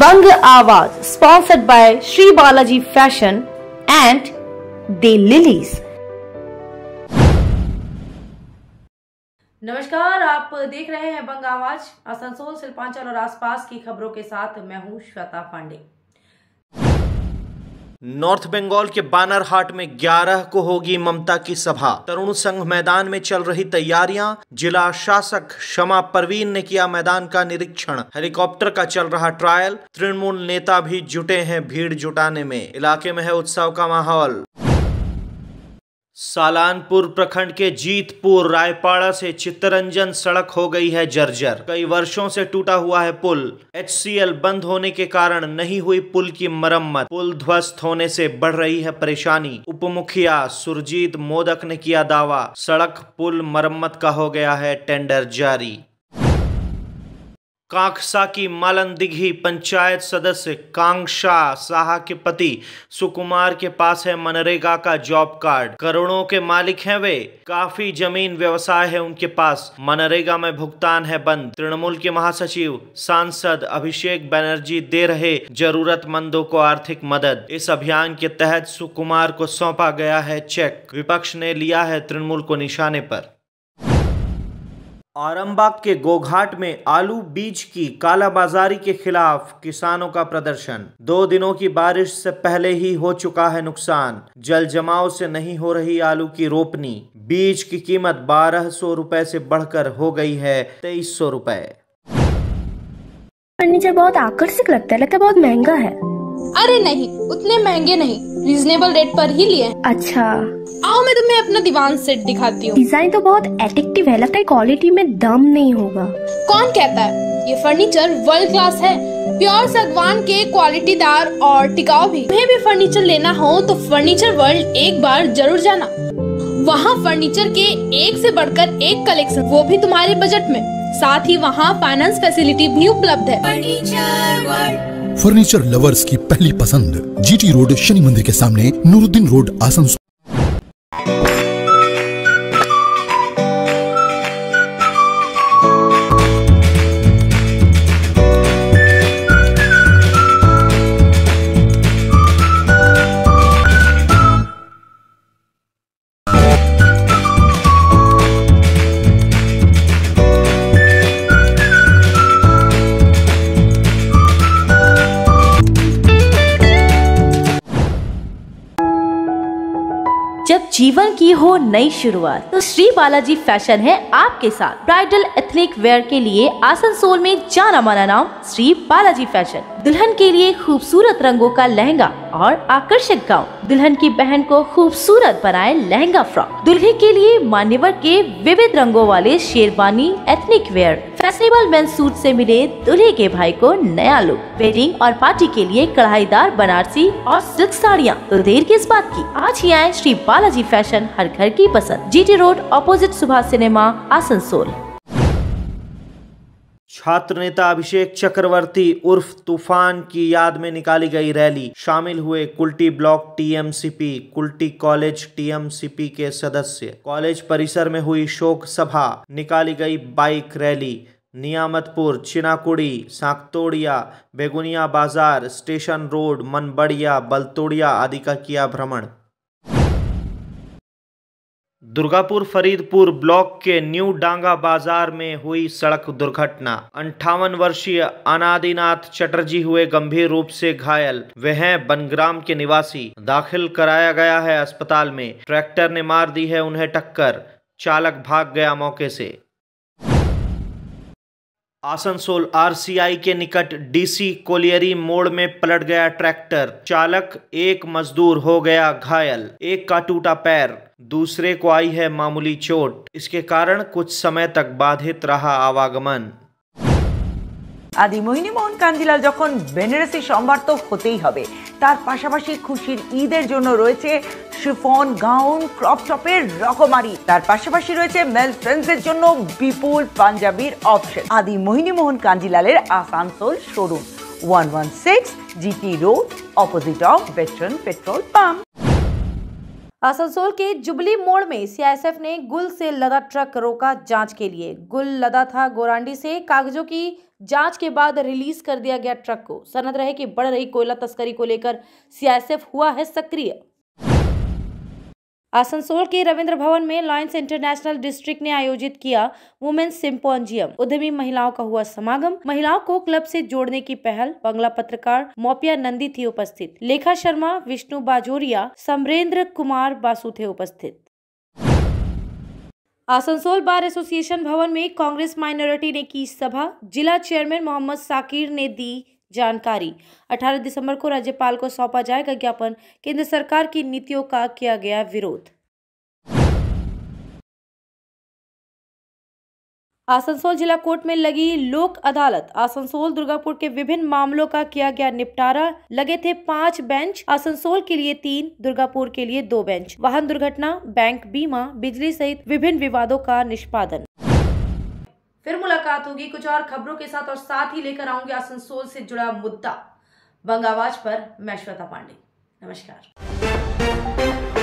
Bang Awaaz, sponsored by Sri Balaji Fashion and The Lilies. नमस्कार, आप देख रहे हैं बंग आवाज। आसनसोल, शिल्पांचल और आसपास की खबरों के साथ मैं हूं श्वेता पांडे। नॉर्थ बंगाल के बानरहाट में 11 को होगी ममता की सभा। तरुण संघ मैदान में चल रही तैयारियां। जिला शासक शमा परवीन ने किया मैदान का निरीक्षण। हेलीकॉप्टर का चल रहा ट्रायल। तृणमूल नेता भी जुटे हैं भीड़ जुटाने में। इलाके में है उत्सव का माहौल। सालानपुर प्रखंड के जीतपुर रायपाड़ा से चित्तरंजन सड़क हो गई है जर्जर। कई वर्षों से टूटा हुआ है पुल। HCL बंद होने के कारण नहीं हुई पुल की मरम्मत। पुल ध्वस्त होने से बढ़ रही है परेशानी। उप मुखिया सुरजीत मोदक ने किया दावा। सड़क पुल मरम्मत का हो गया है टेंडर जारी। कांकसा की मालनदिघी पंचायत सदस्य कांक्षा साहा के पति सुकुमार के पास है मनरेगा का जॉब कार्ड। करोड़ों के मालिक हैं वे। काफी जमीन व्यवसाय है उनके पास। मनरेगा में भुगतान है बंद। तृणमूल के महासचिव सांसद अभिषेक बनर्जी दे रहे जरूरतमंदों को आर्थिक मदद। इस अभियान के तहत सुकुमार को सौंपा गया है चेक। विपक्ष ने लिया है तृणमूल को निशाने पर। औरंगाबाद के गोघाट में आलू बीज की कालाबाजारी के खिलाफ किसानों का प्रदर्शन। 2 दिनों की बारिश से पहले ही हो चुका है नुकसान। जल जमाव से नहीं हो रही आलू की रोपनी। बीज की कीमत 1200 रुपए से बढ़कर हो गई है 2300 रुपए। फर्नीचर बहुत आकर्षक लगता है बहुत महंगा है। अरे नहीं, उतने महंगे नहीं, रीजनेबल रेट पर ही लिए। अच्छा, आओ मैं तुम्हें अपना दीवान सेट दिखाती हूँ। डिजाइन तो बहुत एट्रैक्टिव है, लगता है क्वालिटी में दम नहीं होगा। कौन कहता है? ये फर्नीचर वर्ल्ड क्लास है, प्योर सागवान के, क्वालिटीदार और टिकाऊ भी। तुम्हें भी फर्नीचर लेना हो तो फर्नीचर वर्ल्ड एक बार जरूर जाना। वहाँ फर्नीचर के एक से बढ़कर एक कलेक्शन, वो भी तुम्हारे बजट में। साथ ही वहाँ फाइनेंस फैसिलिटी भी उपलब्ध है। फर्नीचर लवर्स की पहली पसंद, GT रोड, शनि मंदिर के सामने, नूरुद्दीन रोड, आसनसोल। जब जीवन की हो नई शुरुआत तो श्री बालाजी फैशन है आपके साथ। ब्राइडल एथनिक वेयर के लिए आसनसोल में जाना माना नाम श्री बालाजी फैशन। दुल्हन के लिए खूबसूरत रंगों का लहंगा और आकर्षक गाउन। दुल्हन की बहन को खूबसूरत बनाए लहंगा फ्रॉक। दुल्हे के लिए मान्यवर के विविध रंगों वाले sherwani ethnic wear. Fashionable men's suit से मिले दूल्हे के भाई को नया लुक। वेडिंग और पार्टी के लिए कढ़ाईदार बनारसी और सिल्क साड़ियाँ। तो देर किस बात की, आज ही आए श्री बालाजी फैशन, हर घर की पसंद। GT road, opposite Subhash cinema, Asansol. छात्र नेता अभिषेक चक्रवर्ती उर्फ तूफान की याद में निकाली गई रैली। शामिल हुए Kulti block TMCP, Kulti college TMCP के सदस्य। कॉलेज परिसर में हुई शोक सभा। निकाली गई बाइक रैली। नियामतपुर, चिनाकुड़ी, साकतोड़िया, बेगुनिया बाजार, स्टेशन रोड, मनबड़िया, बलतोड़िया आदि का किया भ्रमण। दुर्गापुर फरीदपुर ब्लॉक के न्यू डांगा बाजार में हुई सड़क दुर्घटना। 58 वर्षीय अनादिनाथ चटर्जी हुए गंभीर रूप से घायल। वे हैं बनग्राम के निवासी। दाखिल कराया गया है अस्पताल में। ट्रैक्टर ने मार दी है उन्हें टक्कर। चालक भाग गया मौके से। आसनसोल RCI के निकट DC कोलियरी मोड़ में पलट गया ट्रैक्टर। चालक एक मजदूर हो गया घायल। एक का टूटा पैर, दूसरे को आई है मामूली चोट। इसके कारण कुछ समय तक बाधित रहा आवागमन। आदि मोहिनी मोहन कांजिलाल যখন বেনারসি সম্ভার তো হতেই হবে, তার পাশাপাশি খুশির ঈদের জন্য রয়েছে শিফন গাউন, ক্রপ টপের রকমারি। তার পাশাপাশি রয়েছে মেল ফ্রেন্ডসের জন্য বিপুল পাঞ্জাবির অপশন। আদি মোহিনী মোহন কাঞ্জিলালের Asansol showroom, 116 GT road, opposite of veteran petrol pump. Asansol के जुबली मोड़ में सीआईएसएफ ने गुल से लदा ट्रक रोका जांच के लिए। गुल लदा था गोरांडी से। कागजों की जांच के बाद रिलीज कर दिया गया ट्रक को। सनद रहे कि बढ़ रही कोयला तस्करी को लेकर सीआईएसएफ हुआ है सक्रिय। आसनसोल के रविंद्र भवन में लायंस इंटरनेशनल डिस्ट्रिक्ट ने आयोजित किया वुमेन्स सिंपोजियम। उद्यमी महिलाओं का हुआ समागम। महिलाओं को क्लब से जोड़ने की पहल। बंगला पत्रकार मोपिया नंदी थी उपस्थित। लेखा शर्मा, विष्णु बाजोरिया, समरेंद्र कुमार बासु थे उपस्थित। आसनसोल बार एसोसिएशन भवन में कांग्रेस माइनॉरिटी ने की सभा। जिला चेयरमैन मोहम्मद साकिर ने दी जानकारी। 18 दिसंबर को राज्यपाल को सौंपा जाएगा ज्ञापन। केंद्र सरकार की नीतियों का किया गया विरोध। आसनसोल जिला कोर्ट में लगी लोक अदालत। आसनसोल दुर्गापुर के विभिन्न मामलों का किया गया निपटारा। लगे थे 5 बेंच। आसनसोल के लिए 3, दुर्गापुर के लिए 2 बेंच। वाहन दुर्घटना, बैंक बीमा, बिजली सहित विभिन्न विवादों का निष्पादन। फिर मुलाकात होगी कुछ और खबरों के साथ और साथ ही लेकर आऊंगी आसनसोल से जुड़ा मुद्दा। बंग आवाज पर मैं श्वेता पांडे। नमस्कार।